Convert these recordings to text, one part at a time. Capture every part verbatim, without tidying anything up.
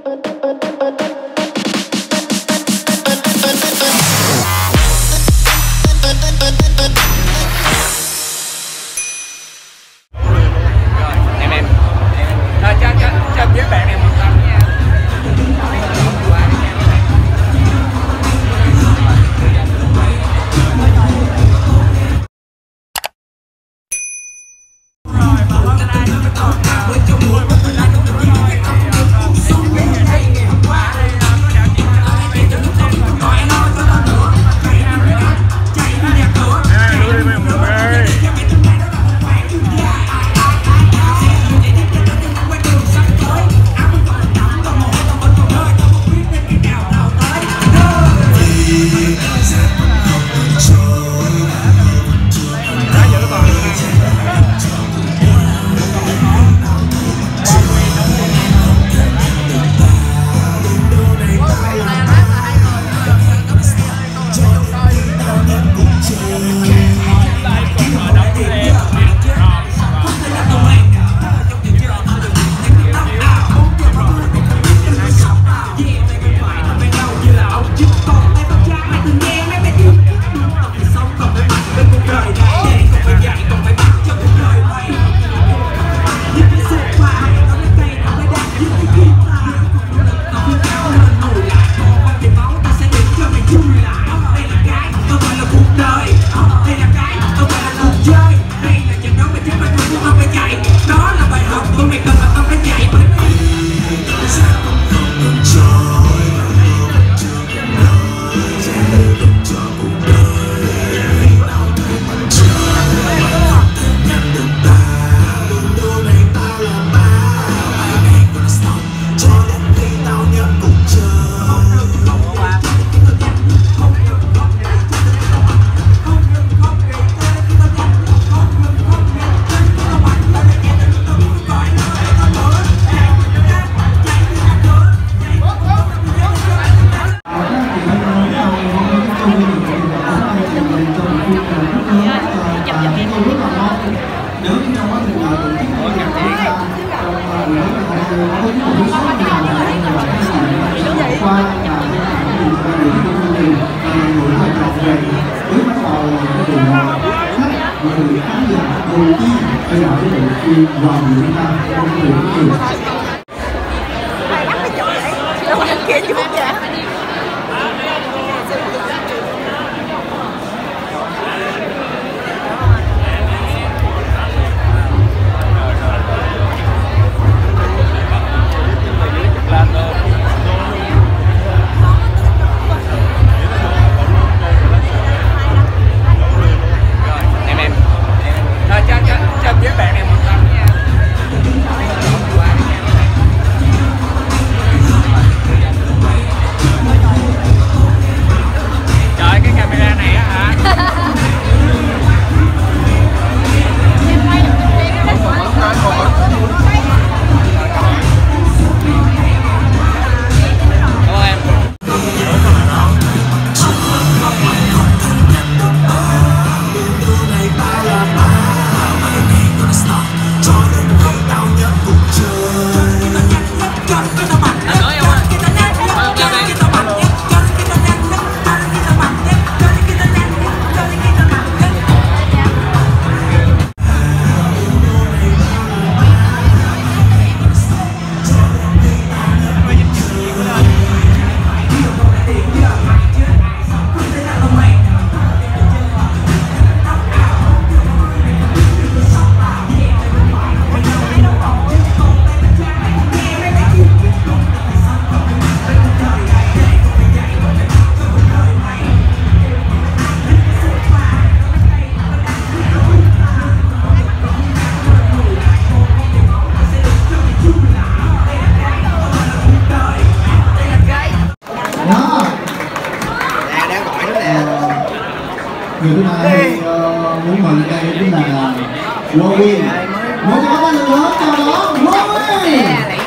Người thứ hai uh, muốn mời đây chính là Wowy. Một cái bóng lớn lớn chào đón Wowy.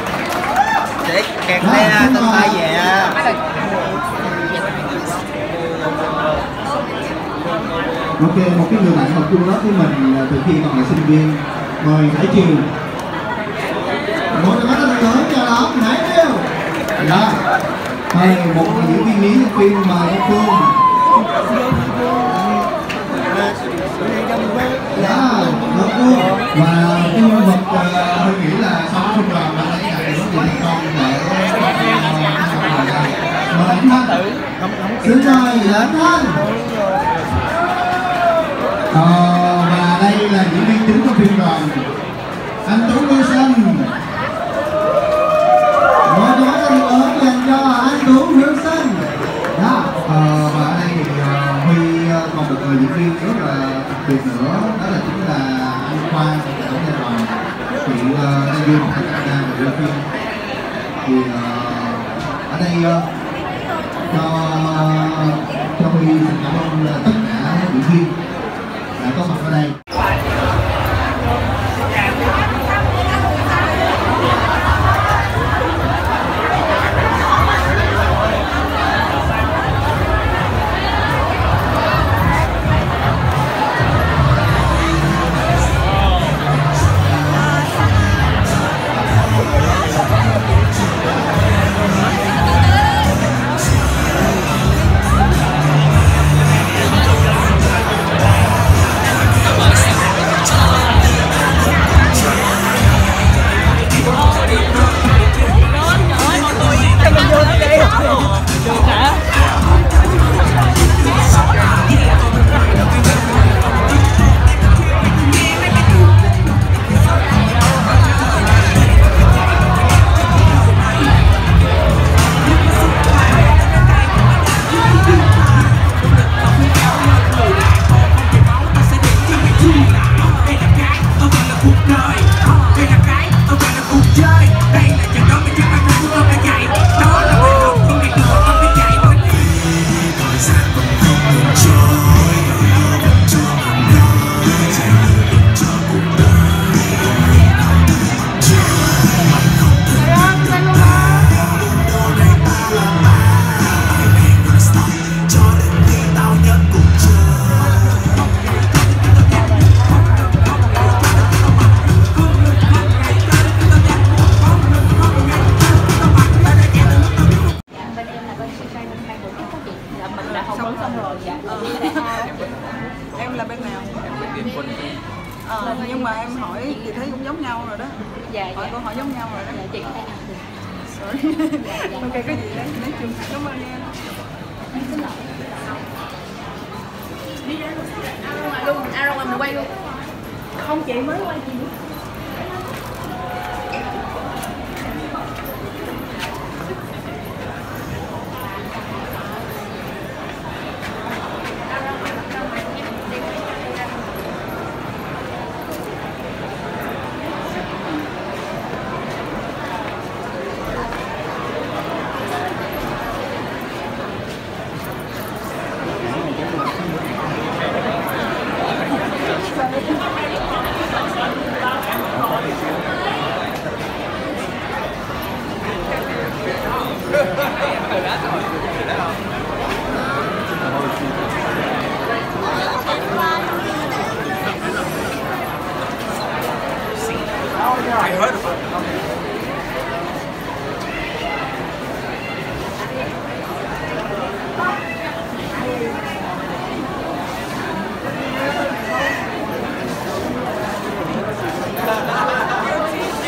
Để kẹt đây tên tay về. Ok, một cái người bạn học chung lớp với mình từ khi còn là sinh viên, mời Hải Triều. Một cái bóng lớn lớn chào đón Hải Triều. đó. Hay một diễn viên nhí trong phim mà Đông Phương. Đó, Đông Phương và cái nhân vật tôi nghĩ là sau cái trung đoàn là lấy lại được những con để mời anh Thanh. Xin mời là anh Thanh. Ờ, và đây là diễn viên chính của phim đoàn, anh Tú Wilson. Một cái tay ớt dành cho anh Tú Wilson. Đó, ờ, và ở đây thì uh, Huy uh, còn một người diễn viên rất là đặc biệt nữa, đó là chính là anh Khoan ở nhà đoàn. Hiện uh, đang du học ở Canada và đưa phim. Thì uh, ở đây uh, cho cho Huy cảm ơn tất cả diễn viên đã có mặt ở đây. Em là bên nào? Ờ, nhưng mà em hỏi chị thấy cũng giống nhau rồi đó. Dạ, hỏi dạ. câu hỏi giống nhau rồi đó. Dạ, chị có thể làm được. Sorry. Dạ, dạ. Ok, cái gì đấy, nói chung cảm ơn em. Em xin lỗi. Đi ra luôn, luôn, à rồi mình quay luôn. Không, chị mới quay chị. I heard about it.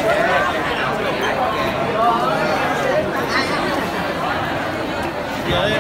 Yeah.